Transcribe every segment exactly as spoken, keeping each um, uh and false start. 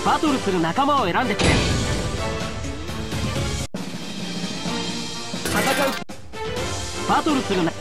バトルする仲間を選んでくれ。戦う。バトルするな。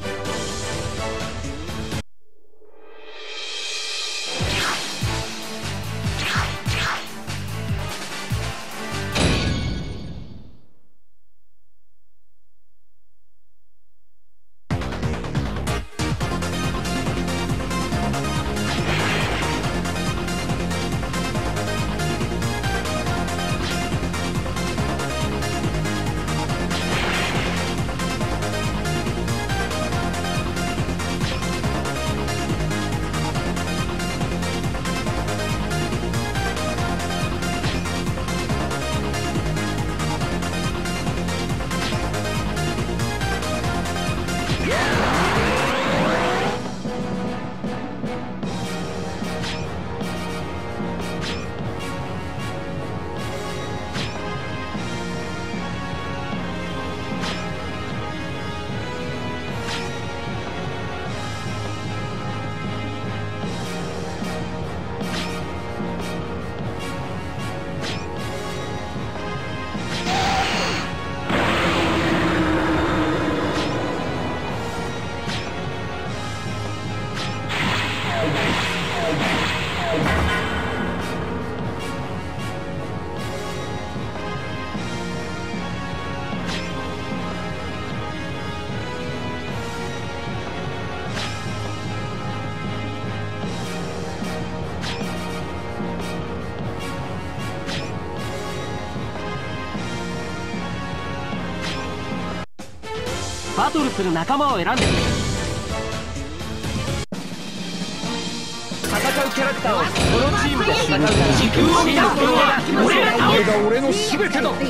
バトルする仲間を選んでくれ。戦うキャラクターをこのチームで戦うなら時空を乱すのは俺が倒す。これが俺の全てだ。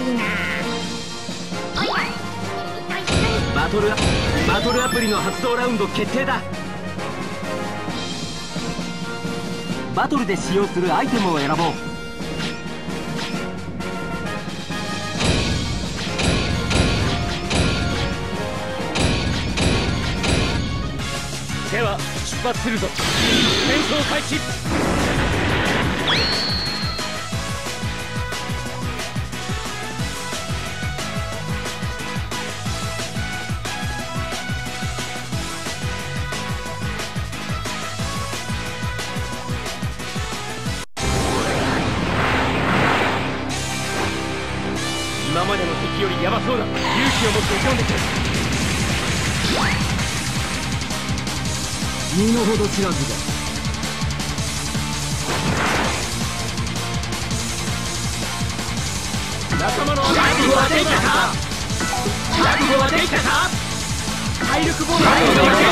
バトルバトルアプリの発動ラウンド決定だ。バトルで使用するアイテムを選ぼう。では出発するぞ。戦争開始。今までの敵よりヤバそうだ。勇気を持って挑んでくれ。身の程知らずだ。仲間の覚悟はできたか。覚悟はできたか。体力ボールは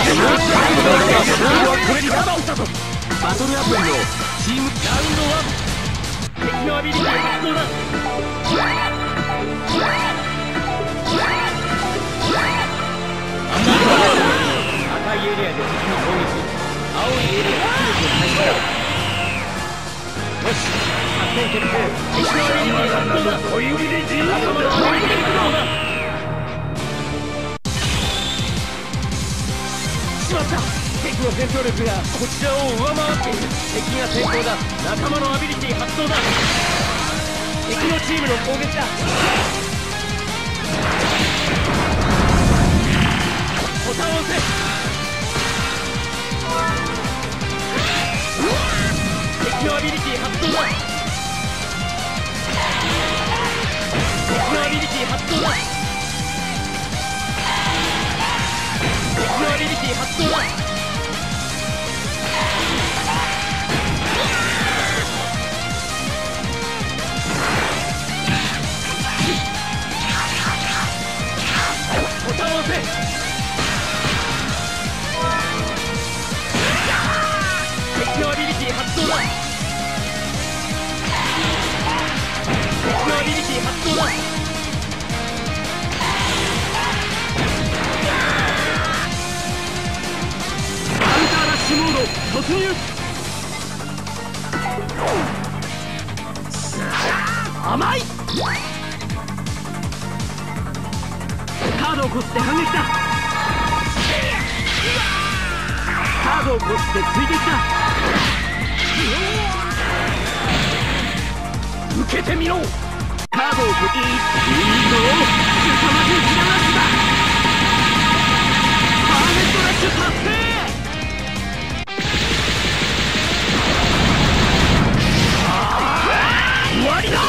これにガバをしたぞ。バトルアプリのチームラウンドワン。敵のアビリティ発動だ。赤いエリアで敵の攻撃、青いエリアで攻撃を開始だ。よし、作戦決定。敵のアビリティ発動だ。小指で自由仲間のアビリティ発動だ。しまった。敵の戦闘力がこちらを上回っている。敵が先行だ。仲間のアビリティ発動だ。敵のチームの攻撃だ。ボタンを押せ。敵のアビリティ発動だ。敵のアビリティ発動だ。敵のアビリティ発動だ。ボタンを押せ。敵のアビリティ発動だ。敵のアビリティ発動だ。カウンターラッシュモード突入。甘い。カードをこすって反撃だ。カードをこすって追撃だ。 ってみろ。 カードを振っていい？いいぞ。凄まじいキラーラッシュだ。パーフェクトラッシュ達成。終わりだ。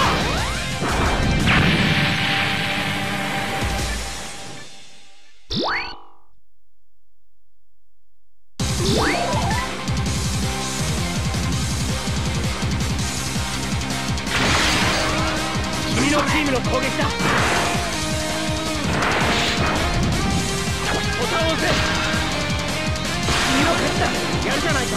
君のチームの攻撃だ。ボタンを押せ。君の勝ちだ。やるじゃないか。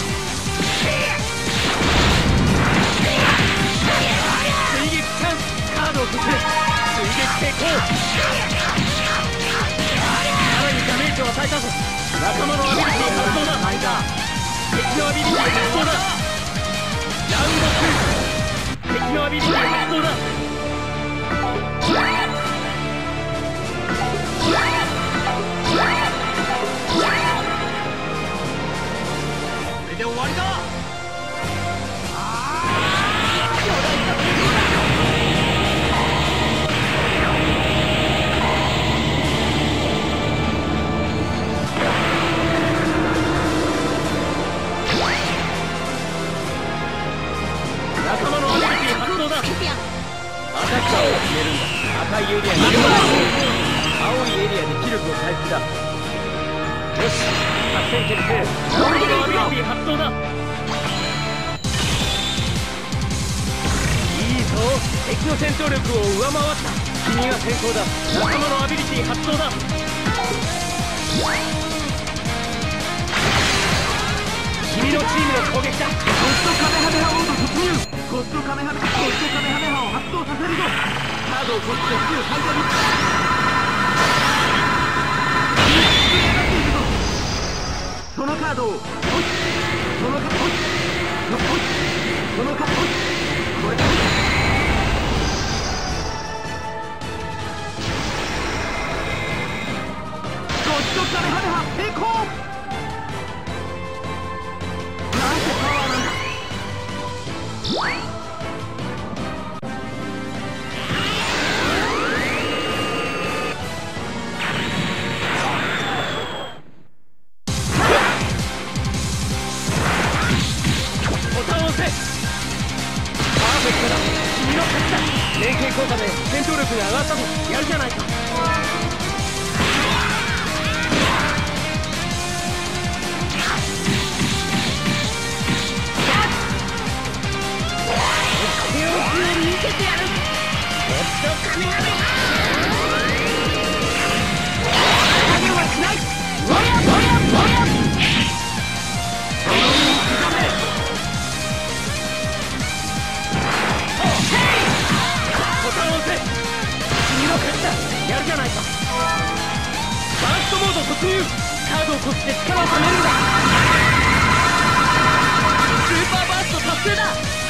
追撃チャンス。カードを振って追撃成功。さらにダメージを与えたぞ。仲間のアビリティ発動だ。敵のアビリティ発動だ。ラウンドツー。敵のアビリティ発動だ。 これで終わりだ。 仲間のアビリティ発動だ。アタッカーを決めるんだ。赤いエリアに青いエリアで気力を回復だ。よし、作戦決定。ラウンドのアビリティ発動だ。いいぞ、敵の戦闘力を上回った。君が先行だ。仲間のアビリティ発動だ。君のチームの攻撃だ。 ゴッドカメハメハモード突入。ゴッドカメハメゴッドカメハメハを発動させるぞ。カードをこっちですぐ最初にそのカードをポチそのカードポチそのカードポチこれだ。ゴッドカメハメハ成功。なんてパワーなんだ。 連携効果で戦闘力が上がったぞ。やるじゃないか。手を見せてやる。ゴッドカメハメハ。影はしない。ボヤボヤボヤ。やるじゃないか。バーストモード突入。カードをこって力をためるんだ。スーパーバースト達成だ。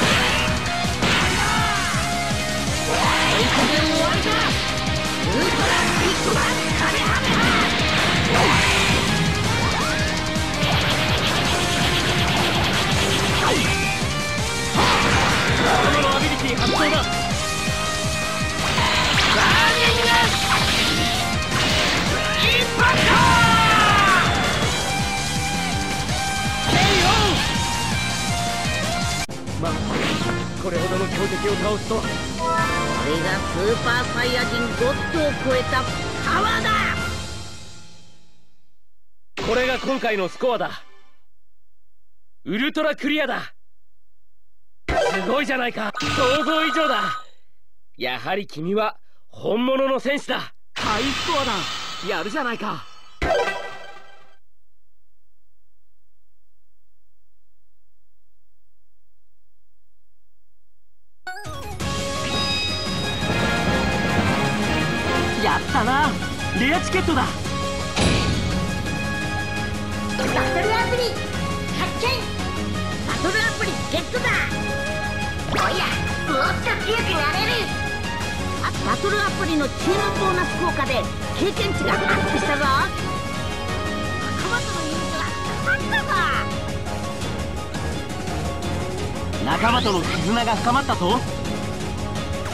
追い込め終わりだ。ウルトラビッグバンカメハメハ。仲間のアビリティ発動だ。バーニング一発だ。ケーオー。まあこれほどの強敵を倒すとは。 これがスーパーサイヤ人ゴッドを超えたパワーだ。 これが今回のスコアだ。ウルトラクリアだ。すごいじゃないか。想像以上だ。やはり君は本物の戦士だ。 ハイスコアだ。やるじゃないか。やったな。レアチケットだ。 バトルアプリ発見。バトルアプリゲットだ。おや、もっと強くなれる。バトルアプリのチームボーナス効果で経験値がアップしたぞ。仲間とのユニットが深まったぞ。 仲間との絆が深まったぞ。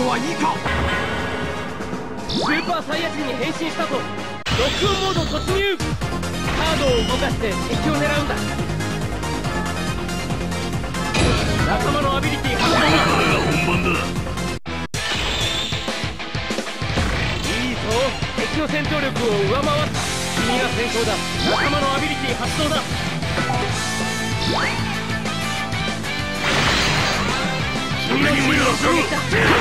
度はいいか。 スーパーサイヤ人に変身したぞ。ロックオンモード突入。カードを動かして敵を狙うんだ。仲間のアビリティ発動だ。 本番だ。 いいぞ、敵の戦闘力を上回った。君が先行だ。仲間のアビリティ発動だ。君のチームを攻撃だ。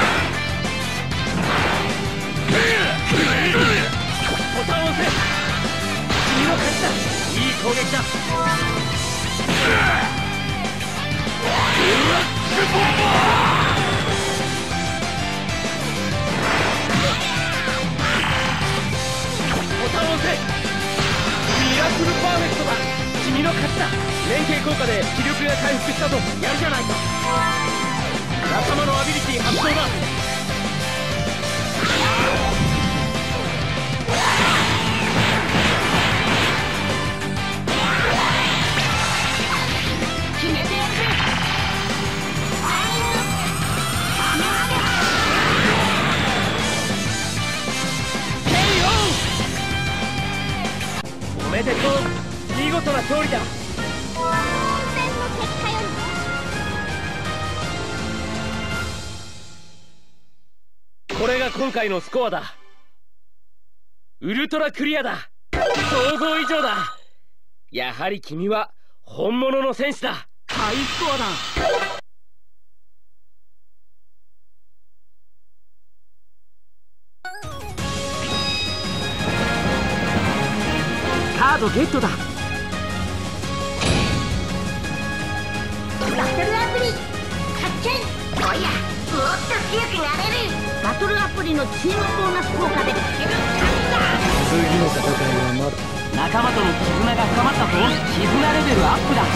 ボタンを押せ。君の勝ちだ。いい攻撃だ。ボタンを押せ。ミラクルパーフェクトだ。君の勝ちだ。連携効果で気力が回復したぞ。やるじゃないか。仲間のアビリティ発動だ。決めてやるぜ。おめでとう。見事な勝利だ。これが今回のスコアだ。ウルトラクリアだ。想像以上だ。やはり君は本物の戦士だ。ハイスコアだ。 カードゲットだ。 バトルアプリ発見。おや、もっと強くなれる。バトルアプリのチームボーナス効果で次の戦いはまだ。 仲間との絆が深まったぞ。絆レベルアップだ。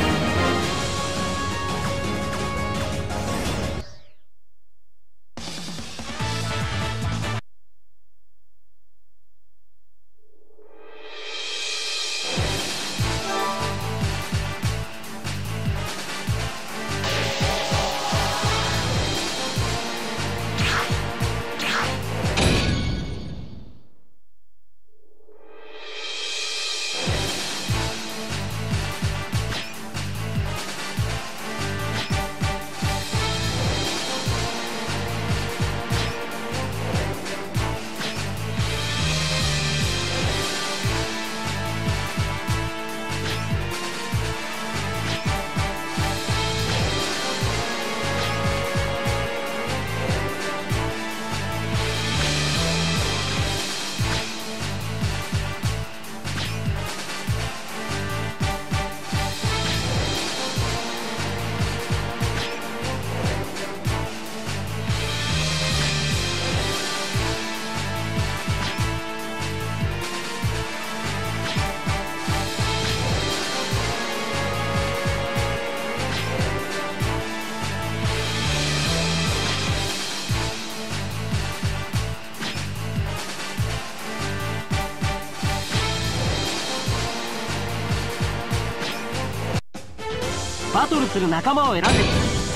バトルする仲間を選んでくれ。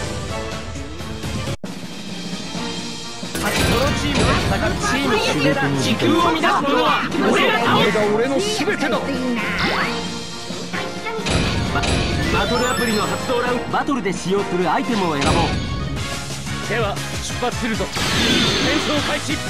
このチームで戦うチーム決めだ。時空を乱す者は俺が倒す。これが俺の全てだ。 バ, バトルアプリの発動ラウンド。バトルで使用するアイテムを選ぼう。 では出発するぞ。戦争開始。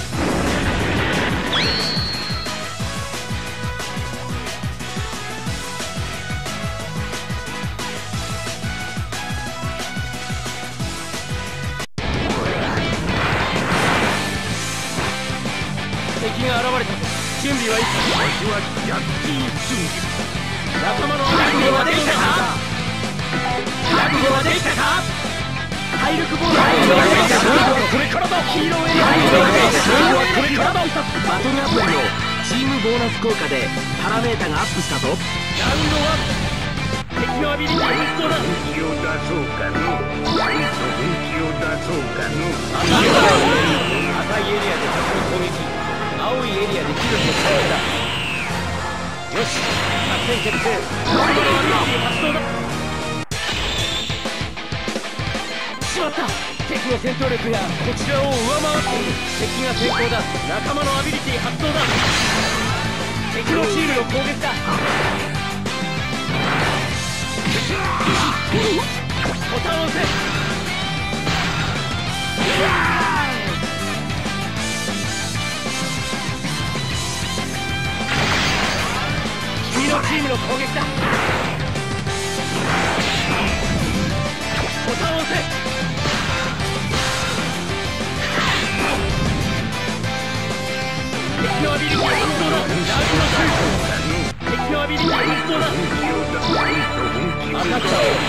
敵が現れた。準備はいいか。わしはジャッキー・チュン。仲間の覚悟はできたか。覚悟はできたか。体力ボーナスこれからだ。ヒーローエリアはこれからだ。 バトルアプリのチームボーナス効果でパラメータがアップしたぞ。 ラウンドワン。敵のアビリティ発動だ。 本気を出そうかの。あいつ本気を出そうかの。 赤いエリアで敵の攻撃。青いエリアでキルと回復だ。よし、作戦決定。ラウンドのアビリティ発動だ。しまった。 敵の戦闘力がこちらを上回っている。敵が先行だ。仲間のアビリティ発動だ。敵のチームの攻撃だ。ボタンを押せ。君のチームの攻撃だ。ボタンを押せ。敵のアビリティ発動だ。ラウンドツー。敵のアビリティ発動だ。アタッカーを決めるんだ。攻撃。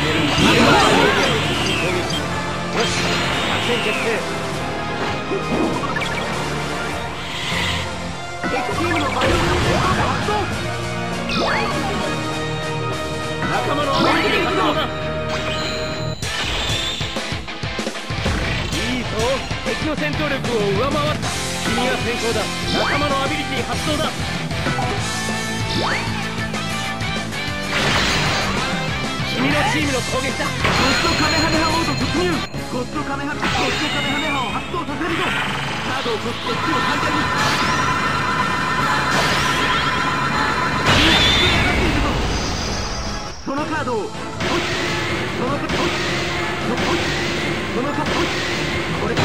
よし、作戦決定。敵チームのバイオ発動。仲間のアビリティ発動だ。いいぞ、敵の戦闘力を上回った。君が先行だ。仲間のアビリティ発動だ。君のチームの攻撃だ。ゴッドカメハメハモード突入。ゴッドカメハメゴッドカメハメハを発動させるぞ。カードを取って敵を完全にそのカードをそのカードをそのカードをこれ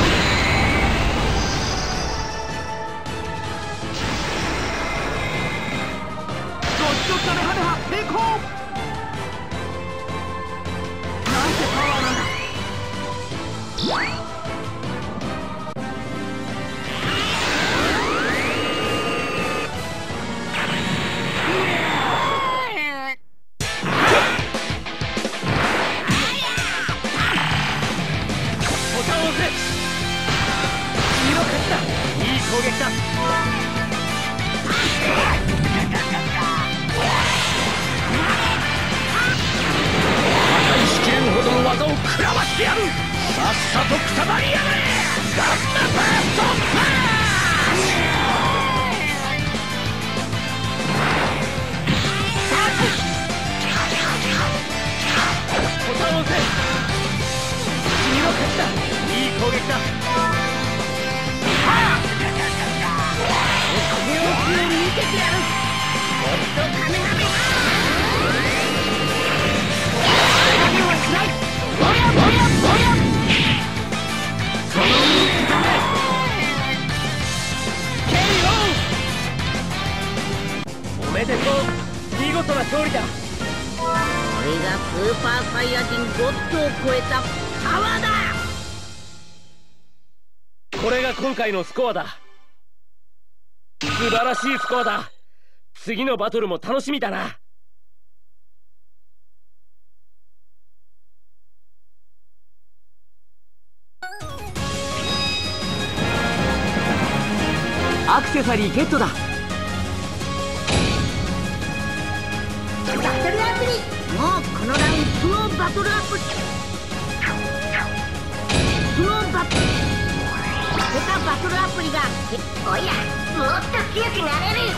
ゴッドカメハメハ成功。なんてパワーなんだ。ボタンを押せ。君の勝ちだ。いい攻撃だ。死ぬほどの技を食らわしてやる。さっさとくたばりやがれ。ガスナバーストパー。ボタンを押せ。君の勝ちだ。いい攻撃だ。手を見ててやる。ゴッドカメハメハ。おめでとう。見事な勝利だ。 これがスーパーサイヤ人ゴッドを超えたパワーだ。 これが今回のスコアだ。素晴らしいスコアだ。次のバトルも楽しみだな。アクセサリーゲットだ。 バトルアプリ。もうこのラウンドスノーバトルアプリ。スノーバトル出たバトルアプリがおやもっと強くなれる。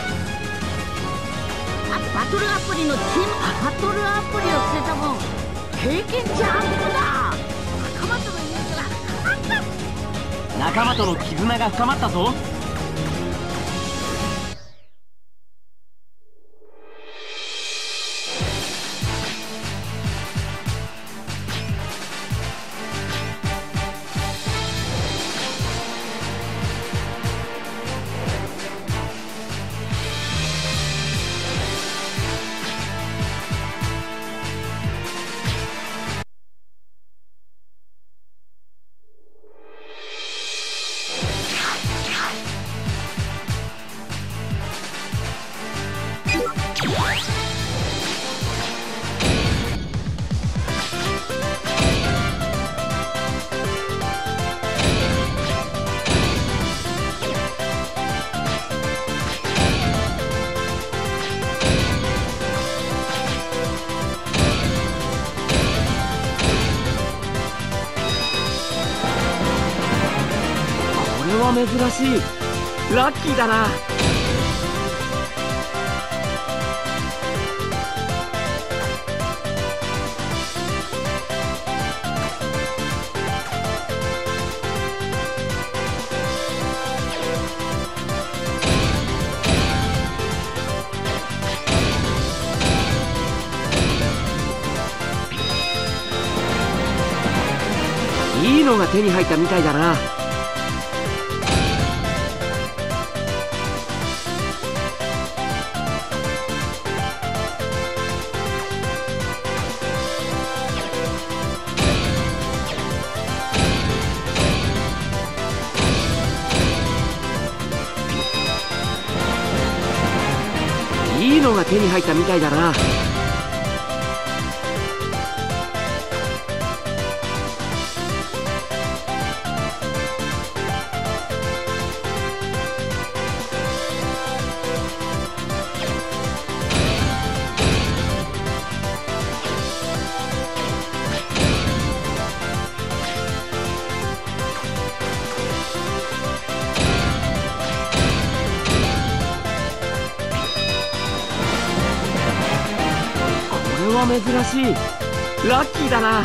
あバトルアプリのチームバトルアプリを捨てたもん経験値アップだ。仲間とのイメージが深まった。 仲間との絆が深まったぞ。珍しい。ラッキーだな。 いいのが手に入ったみたいだな。いいのが手に入ったみたいだな。これは珍しい。ラッキーだな。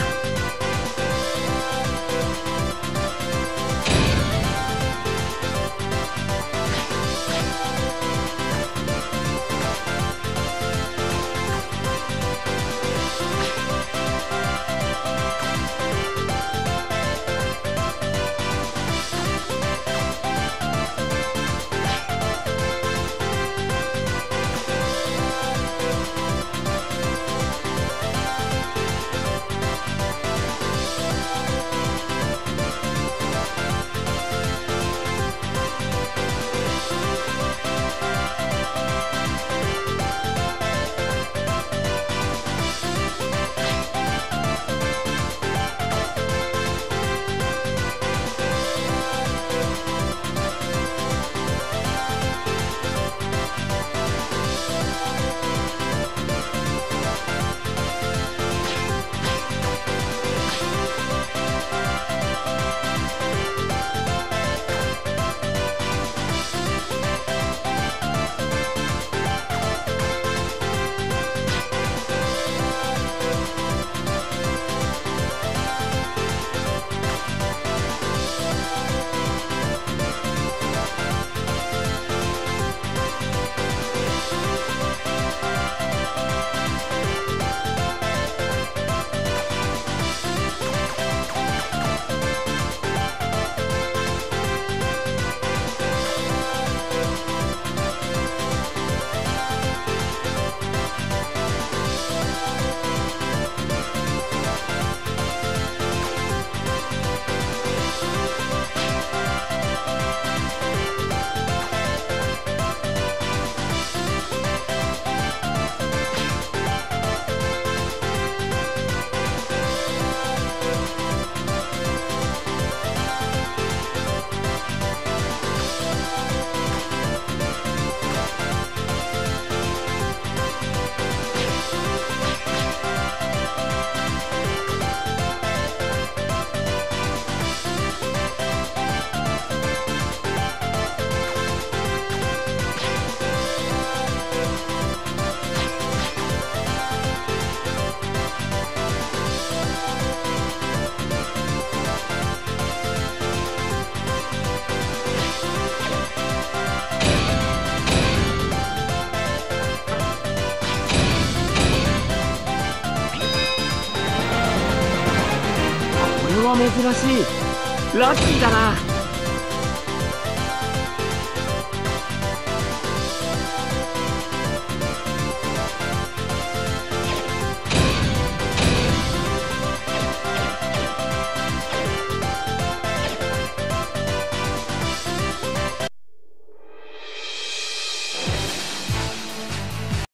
珍しい。ラッキーだな。